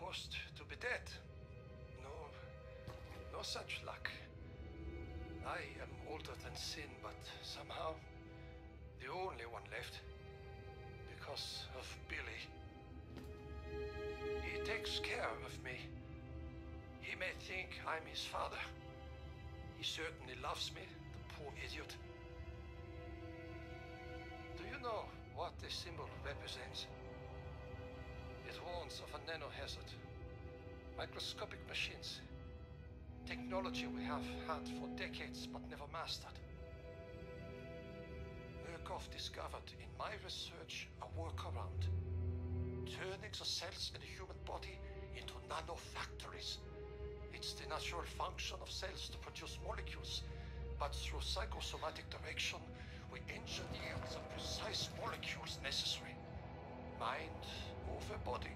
supposed to be dead. No such luck. I am older than sin, but somehow the only one left. Because of Billy. He takes care of me. He may think I'm his father. He certainly loves me, the poor idiot. Do you know what this symbol represents? It warns of a nanohazard. Microscopic machines. Technology we have had for decades but never mastered. Murkoff discovered in my research a workaround. Turning the cells in the human body into nanofactories. It's the natural function of cells to produce molecules, but through psychosomatic direction, we engineer the precise molecules necessary. Mind over body.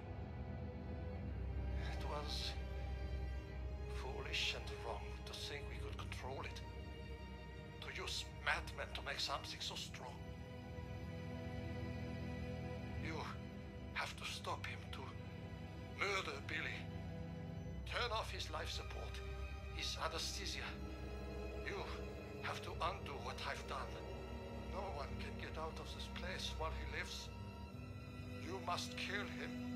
It was foolish and wrong to think we could control it. To use madmen to make something so strong. You have to stop him, to murder Billy. Turn off his life support, his anesthesia. You have to undo what I've done. No one can get out of this place while he lives. You must kill him.